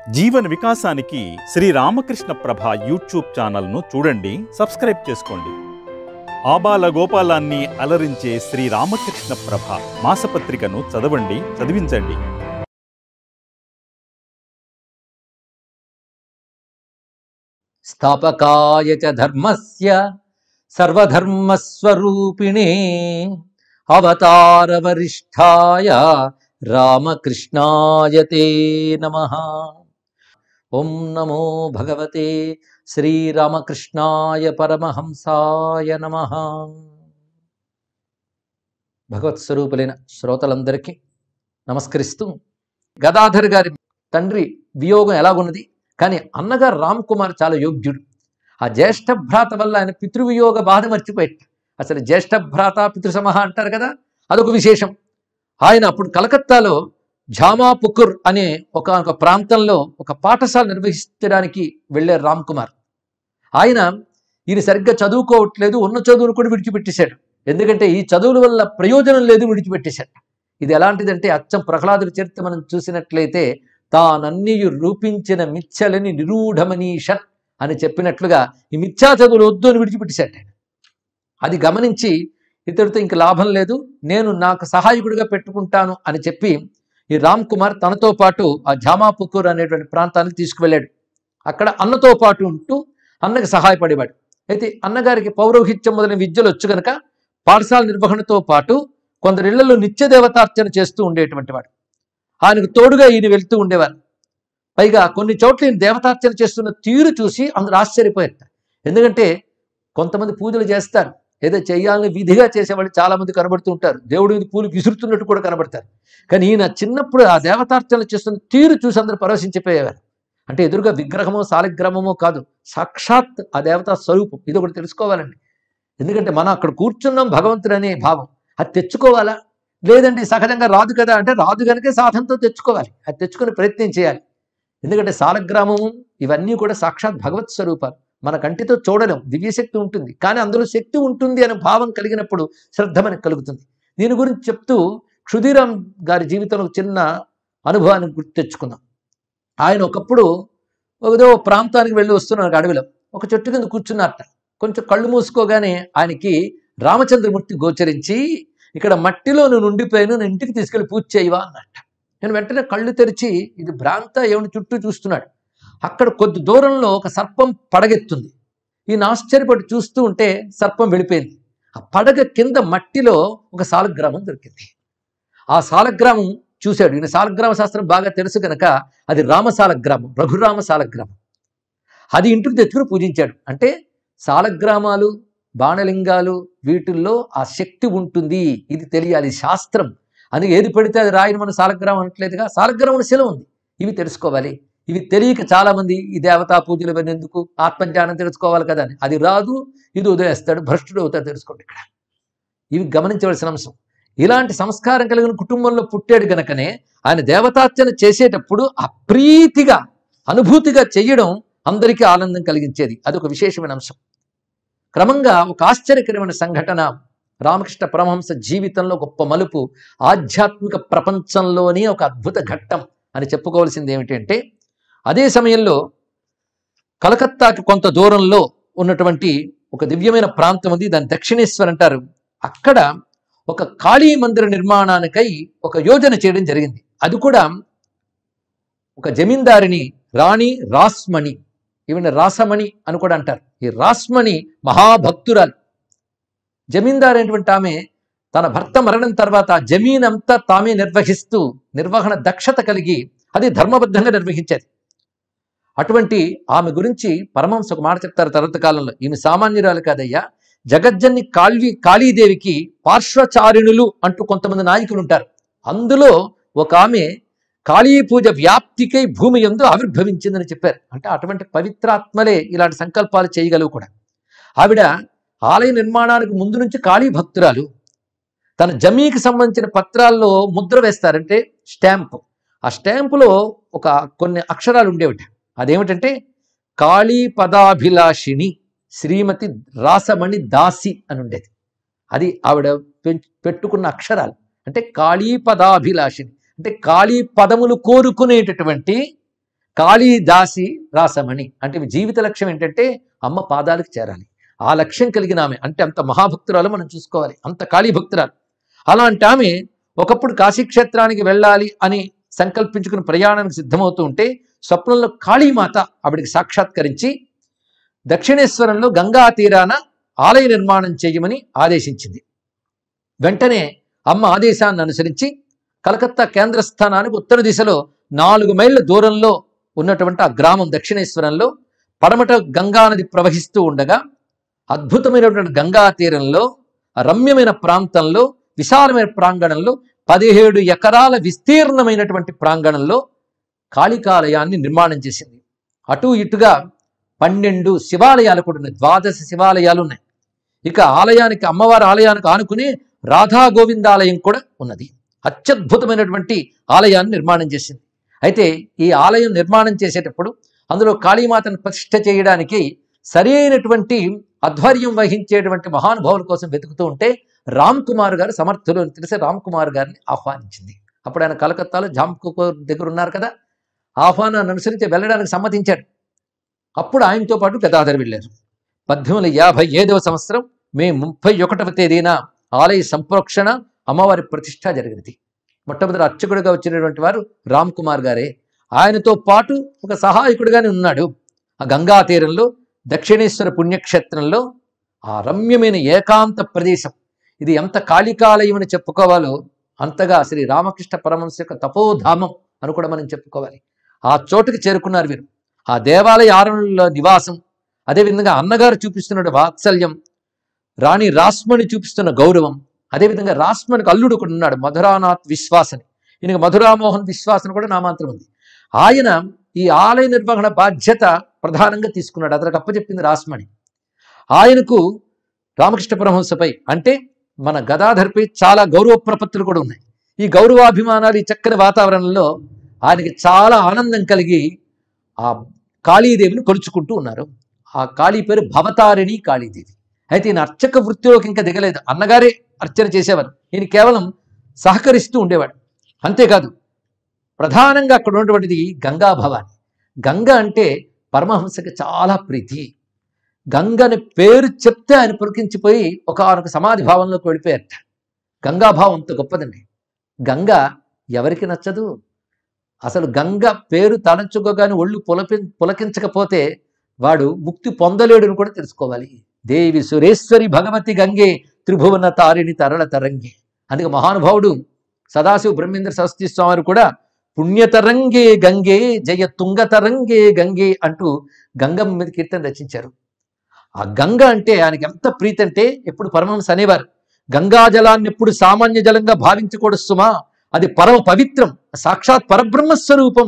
జీవన వికాసానికి శ్రీ రామకృష్ణ ప్రభ యూట్యూబ్ ఛానల్ను చూడండి, సబ్స్క్రైబ్ చేసుకోండి. ఆబాల గోపాలాన్ని అలరించే శ్రీ రామకృష్ణ ప్రభ మాసపత్రికను చదవండి, చదివించండి. స్థాపకాయ చ ధర్మస్య సర్వధర్మస్వరూపిణే అవతార వరిష్ఠాయ రామకృష్ణాయ తే నమః. ఓం నమో భగవతే శ్రీరామకృష్ణాయ పరమహంసాయ నమః. భగవత్ స్వరూపులైన శ్రోతలందరికీ నమస్కరిస్తూ, గదాధర్ గారి తండ్రి వియోగం ఎలాగున్నది, కానీ అన్నగారు రామ్ కుమార్ చాలా యోగ్యుడు. ఆ జ్యేష్ఠ భ్రాత వల్ల ఆయన పితృవియోగ బాధ మర్చిపోయాడు. అసలు జ్యేష్ఠ భ్రాత పితృసమహ అంటారు కదా, అదొక విశేషం. ఆయన అప్పుడు కలకత్తాలో ఝామాపుకుర్ అనే ఒక ప్రాంతంలో ఒక పాఠశాల నిర్వహించడానికి వెళ్ళారు రామ్ కుమార్. ఈయన సరిగ్గా చదువుకోవట్లేదు, ఉన్న చదువును కూడా విడిచిపెట్టేశాడు. ఎందుకంటే ఈ చదువుల వల్ల ప్రయోజనం లేదు, విడిచిపెట్టేశాడు. ఇది ఎలాంటిదంటే అచ్చం ప్రహ్లాదుడి చరిత్ర మనం చూసినట్లయితే, తానన్నీయు రూపించిన మిథ్యలని నిరూఢమనీషన్ అని చెప్పినట్లుగా ఈ మిథ్యా చదువులు వద్దు అని విడిచిపెట్టేశాడు. అది గమనించి ఇతడితో ఇంక లాభం లేదు, నేను నాకు సహాయకుడిగా పెట్టుకుంటాను అని చెప్పి ఈ రామ్ కుమార్ తనతో పాటు ఆ ఝామాపుకూర్ అనేటువంటి ప్రాంతానికి తీసుకువెళ్ళాడు. అక్కడ అన్నతో పాటు ఉంటూ అన్నకి సహాయపడేవాడు. అయితే అన్నగారికి పౌరోహిత్యం మొదలైన విద్యలు వచ్చు కనుక పాఠశాల నిర్వహణతో పాటు కొందరిళ్లలో నిత్య దేవతార్చన చేస్తూ ఉండేటువంటి వాడు. ఆయనకు తోడుగా ఈయన వెళ్తూ ఉండేవారు. పైగా కొన్ని చోట్ల ఈయన దేవతార్చన చేస్తున్న తీరు చూసి అందరూ ఆశ్చర్యపోయారు. ఎందుకంటే కొంతమంది పూజలు చేస్తారు, ఏదో చేయాలని విధిగా చేసేవాళ్ళు చాలా మంది కనబడుతూ ఉంటారు, దేవుడి మీద పూలు విసురుతున్నట్టు కూడా కనబడతారు. కానీ ఈయన చిన్నప్పుడు ఆ దేవతార్చనలు చేస్తున్న తీరు చూసి అందరూ పరవశించిపోయేవారు. అంటే ఎదురుగా విగ్రహమో సాలిగ్రామమో కాదు, సాక్షాత్ ఆ దేవతా స్వరూపం. ఇది ఒకటి తెలుసుకోవాలండి. ఎందుకంటే మనం అక్కడ కూర్చున్నాం భగవంతుడు అనే భావం, అది తెచ్చుకోవాలా? లేదండి సహజంగా రాదు కదా అంటే, రాదు కనుక సాధనతో తెచ్చుకోవాలి, అది తెచ్చుకుని ప్రయత్నం చేయాలి. ఎందుకంటే సాలగ్రామము ఇవన్నీ కూడా సాక్షాత్ భగవత్ స్వరూపాలు. మన కంటితో చూడలేం, దివ్యశక్తి ఉంటుంది, కానీ అందులో శక్తి ఉంటుంది అనే భావం కలిగినప్పుడు శ్రద్ధ మనకు కలుగుతుంది. దీని గురించి చెప్తూ క్షుదిరామ్ గారి జీవితంలో చిన్న అనుభవాన్ని గుర్తు తెచ్చుకుందాం. ఆయన ఒకప్పుడు ఏదో ప్రాంతానికి వెళ్ళి వస్తున్నారు, అడవిలో ఒక చెట్టు కింద కూర్చున్నట్ట. కొంచెం కళ్ళు మూసుకోగానే ఆయనకి రామచంద్రమూర్తి గోచరించి, ఇక్కడ మట్టిలో నువ్వు ఉండిపోయాను, నేను ఇంటికి తీసుకెళ్ళి పూజ చేయవా అన్నట్ట. నేను వెంటనే కళ్ళు తెరిచి ఇది భ్రాంత ఏమిటి చుట్టూ చూస్తున్నాడు. అక్కడ కొద్ది దూరంలో ఒక సర్పం పడగెత్తుంది. ఈయన ఆశ్చర్యపడి చూస్తూ ఉంటే సర్పం వెళ్ళిపోయింది. ఆ పడగ కింద మట్టిలో ఒక సాలగ్రామం దొరికింది. ఆ సాలగ్రామం చూశాడు. ఈయన సాలగ్రామ శాస్త్రం బాగా తెలుసు కనుక అది రామసాలగ్రామం, రఘురామ సాలగ్రామం. అది ఇంటికి తెచ్చుకుని పూజించాడు. అంటే సాలగ్రామాలు, బాణలింగాలు వీటిల్లో ఆ శక్తి ఉంటుంది, ఇది తెలియాలి, శాస్త్రం అని. ఏది పడితే అది రాయిని మనం సాలగ్రామం అనట్లేదుగా, సాలగ్రామం శిల ఉంది, ఇవి తెలుసుకోవాలి. ఇవి తెలియక చాలా మంది ఈ దేవతా పూజలు ఇవన్నీ ఎందుకు, ఆత్మజ్ఞానం తెలుసుకోవాలి కదా అని. అది రాదు, ఇది ఉదయిస్తాడు, భ్రష్టుడు అవుతాడు. తెలుసుకోండి, ఇక్కడ ఇవి గమనించవలసిన అంశం. ఇలాంటి సంస్కారం కలిగిన కుటుంబంలో పుట్టాడు గనకనే ఆయన దేవతార్చన చేసేటప్పుడు అప్రీతిగా అనుభూతిగా చెయ్యడం అందరికీ ఆనందం కలిగించేది. అదొక విశేషమైన అంశం. క్రమంగా ఒక ఆశ్చర్యకరమైన సంఘటన రామకృష్ణ పరమహంస జీవితంలో గొప్ప మలుపు, ఆధ్యాత్మిక ప్రపంచంలోనే ఒక అద్భుత ఘట్టం అని చెప్పుకోవాల్సింది ఏమిటంటే, అదే సమయంలో కలకత్తాకి కొంత దూరంలో ఉన్నటువంటి ఒక దివ్యమైన ప్రాంతం ఉంది, దాన్ని దక్షిణేశ్వర్ అంటారు. అక్కడ ఒక కాళీ మందిర నిర్మాణానికై ఒక యోజన చేయడం జరిగింది. అది కూడా ఒక జమీందారిని రాణి రాస్మణి, ఈవిడ రాసమణి అని కూడా అంటారు. ఈ రాస్మణి మహాభక్తురాలు. జమీందారు అయినటువంటి ఆమె తన భర్త మరణం తర్వాత జమీనంతా తామే నిర్వహిస్తూ నిర్వహణ దక్షత కలిగి అది ధర్మబద్ధంగా నిర్వహించేది. అటువంటి ఆమె గురించి పరమహంస ఒక మాట చెప్తారు తర్వాత కాలంలో, ఈమె సామాన్యురాలు కాదయ్యా, జగజ్జన్ని కాళీదేవికి పార్శ్వచారిణులు అంటూ కొంతమంది నాయకులు ఉంటారు. అందులో ఒక ఆమె కాళీ పూజ వ్యాప్తికై భూమి యందు ఆవిర్భవించిందని చెప్పారు. అంటే అటువంటి పవిత్రాత్మలే ఇలాంటి సంకల్పాలు చేయగలవు కూడా. ఆవిడ ఆలయ నిర్మాణానికి ముందు నుంచి కాళీ భక్తురాలు. తన జమీకి సంబంధించిన పత్రాల్లో ముద్ర వేస్తారంటే స్టాంపు. ఆ స్టాంపులో ఒక కొన్ని అక్షరాలు ఉండేవిట. అదేమిటంటే కాళీ పదాభిలాషిణి శ్రీమతి రాసమణి దాసి అని ఉండేది. అది ఆవిడ పెట్టుకున్న అక్షరాలు. అంటే కాళీ పదాభిలాషిని అంటే కాళీ పదములు కోరుకునేటటువంటి కాళీదాసి రాసమణి అంటే జీవిత లక్ష్యం ఏంటంటే అమ్మ పాదాలకు చేరాలి. ఆ లక్ష్యం కలిగిన ఆమె, అంటే అంత మహాభక్తురాలు మనం చూసుకోవాలి, అంత కాళీ భక్తురాలు. అలాంటి ఆమె ఒకప్పుడు కాశీక్షేత్రానికి వెళ్ళాలి అని సంకల్పించుకుని ప్రయాణానికి సిద్ధమవుతూ ఉంటే స్వప్నంలో కాళీమాత ఆవిడికి సాక్షాత్కరించి దక్షిణేశ్వరంలో గంగా తీరాన ఆలయ నిర్మాణం చేయమని ఆదేశించింది. వెంటనే అమ్మ ఆదేశాన్ని అనుసరించి కలకత్తా కేంద్ర స్థానానికి ఉత్తర దిశలో 4 మైళ్ళ దూరంలో ఉన్నటువంటి ఆ గ్రామం దక్షిణేశ్వరంలో పడమట గంగా నది ప్రవహిస్తూ ఉండగా అద్భుతమైనటువంటి గంగా తీరంలో రమ్యమైన ప్రాంతంలో విశాలమైన ప్రాంగణంలో 17 ఎకరాల విస్తీర్ణమైనటువంటి ప్రాంగణంలో కాళికాలయాన్ని నిర్మాణం చేసింది. అటు ఇటుగా 12 శివాలయాలు కూడా ఉన్నాయి, 12 శివాలయాలు ఉన్నాయి. ఇక ఆలయానికి, అమ్మవారి ఆలయానికి ఆనుకుని రాధా గోవిందాలయం కూడా ఉన్నది. అత్యద్భుతమైనటువంటి ఆలయాన్ని నిర్మాణం చేసింది. అయితే ఈ ఆలయం నిర్మాణం చేసేటప్పుడు అందులో కాళీమాతను ప్రతిష్ఠ చేయడానికి సరైనటువంటి ఆధ్వర్యం వహించేటువంటి మహానుభావుల కోసం వెతుకుతూ ఉంటే రామ్ కుమార్ గారు సమర్థులు అని తెలిసి రామ్ కుమార్ గారిని ఆహ్వానించింది. అప్పుడు ఆయన కలకత్తాలో జామ్కోర్ దగ్గర ఉన్నారు కదా, ఆహ్వానాన్ని అనుసరించి వెళ్ళడానికి సమ్మతించాడు. అప్పుడు ఆయనతో పాటు గదాధర్ వెళ్ళారు. 1855వ సంవత్సరం మే 31వ తేదీన ఆలయ సంప్రోక్షణ, అమ్మవారి ప్రతిష్ఠ జరిగినది. మొట్టమొదటి అర్చకుడిగా వచ్చినటువంటి వారు రామ్ కుమార్ గారే. ఆయనతో పాటు ఒక సహాయకుడిగానే ఉన్నాడు. ఆ గంగా తీరంలో దక్షిణేశ్వర పుణ్యక్షేత్రంలో ఆ రమ్యమైన ఏకాంత ప్రదేశం, ఇది ఎంత కాళికాలయం అని చెప్పుకోవాలో అంతగా శ్రీ రామకృష్ణ పరమహంస యొక్క తపోధామం అని కూడా మనం చెప్పుకోవాలి. ఆ చోటుకి చేరుకున్నారు వీరు. ఆ దేవాలయ ఆవరణలో నివాసం, అదేవిధంగా అన్నగారు చూపిస్తున్న వాత్సల్యం, రాణి రాస్మణి చూపిస్తున్న గౌరవం, అదేవిధంగా రాస్మణికి అల్లుడు ఒకడు ఉన్నాడు మధురానాథ్ విశ్వాసని, ఈయనకి మధురామోహన్ విశ్వాసని కూడా నామాంతరం ఉంది. ఆయన ఈ ఆలయ నిర్వహణ బాధ్యత ప్రధానంగా తీసుకున్నాడు, అతనికి అప్పచెప్పింది రాస్మణి. ఆయనకు రామకృష్ణ పరమహంసపై అంటే మన గదాధర్పై చాలా గౌరవ ప్రపత్తులు కూడా ఉన్నాయి. ఈ గౌరవాభిమానాలు, ఈ చక్కని వాతావరణంలో ఆయనకి చాలా ఆనందం కలిగి ఆ కాళీదేవిని కొలుచుకుంటూ ఉన్నారు. ఆ కాళీ పేరు భవతారిణి కాళీదేవి. అయితే ఈయన అర్చక వృత్తిలోకి ఇంకా దిగలేదు, అన్నగారే అర్చన చేసేవారు, ఈయన కేవలం సహకరిస్తూ ఉండేవాడు. అంతేకాదు ప్రధానంగా అక్కడ ఉన్నటువంటిది గంగా భవాని. గంగ అంటే పరమహంసకి చాలా ప్రీతి. గంగ అనే పేరు చెప్తే ఆయన పురికించిపోయి ఒక సమాధి భావంలోకి వెళ్ళిపోయారట. గంగాభావం అంత గొప్పదండి. గంగ ఎవరికి నచ్చదు? అసలు గంగ పేరు తలంచుకోగానే ఒళ్ళు పులకించకపోతే వాడు ముక్తి పొందలేడుని కూడా తెలుసుకోవాలి. దేవి సురేశ్వరి భగవతి గంగే త్రిభువన తారిణి తరళ తరంగే. అందుకే మహానుభావుడు సదాశివ బ్రహ్మేంద్ర సరస్వతి స్వామి కూడా పుణ్యతరంగే గంగే జయ తుంగతరంగే గంగే అంటూ గంగమ్మ మీద కీర్తన రచించారు. ఆ గంగ అంటే ఆయనకి ఎంత ప్రీతి అంటే ఎప్పుడు పరమహంస అనేవారు, గంగాజలాన్ని ఎప్పుడు సామాన్య జలంగా భావించకూడదు సుమా, అది పరమ పవిత్రం, సాక్షాత్ పరబ్రహ్మస్వరూపం.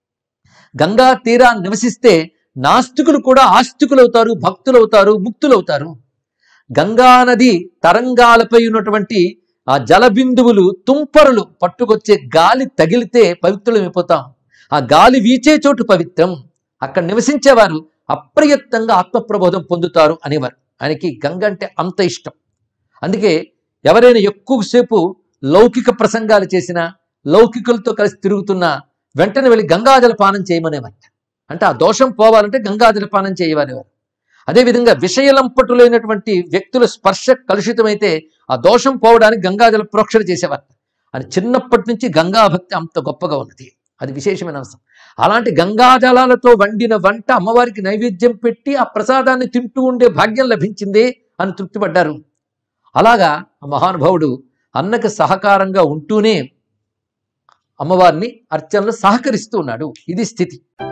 గంగా తీరాన్ని నివసిస్తే నాస్తికులు కూడా ఆస్తికులవుతారు, భక్తులవుతారు, ముక్తులవుతారు. గంగా నది తరంగాలపై ఉన్నటువంటి ఆ జలబిందువులు, తుంపరులు పట్టుకొచ్చే గాలి తగిలితే పవిత్రులమైపోతాం. ఆ గాలి వీచే చోటు పవిత్రం, అక్కడ నివసించేవారు అప్రయత్నంగా ఆత్మప్రబోధం పొందుతారు అనేవారు. ఆయనకి గంగ అంటే అంత ఇష్టం. అందుకే ఎవరైనా ఎక్కువసేపు లౌకిక ప్రసంగాలు చేసినా, లౌకికులతో కలిసి తిరుగుతున్నా వెంటనే వెళ్ళి గంగాజల పానం చేయమనేవారు. అంటే ఆ దోషం పోవాలంటే గంగాజల పానం చేయమనేవారు. అదేవిధంగా విషయలంపటులైనటువంటి వ్యక్తుల స్పర్శ కలుషితమైతే ఆ దోషం పోవడానికి గంగాజల ప్రోక్షణ చేసేవారు. అని చిన్నప్పటి నుంచి గంగా భక్తి అంత గొప్పగా ఉన్నది, అది విశేషమైన అంశం. అలాంటి గంగాజలాలతో వండిన వంట అమ్మవారికి నైవేద్యం పెట్టి ఆ ప్రసాదాన్ని తింటూ ఉండే భాగ్యం లభించింది అని తృప్తిపడ్డారు. అలాగా ఆ మహానుభావుడు అన్నకి సహకారంగా ఉంటూనే అమ్మవారిని అర్చనలో సహకరిస్తూ ఉన్నాడు. ఇది స్థితి.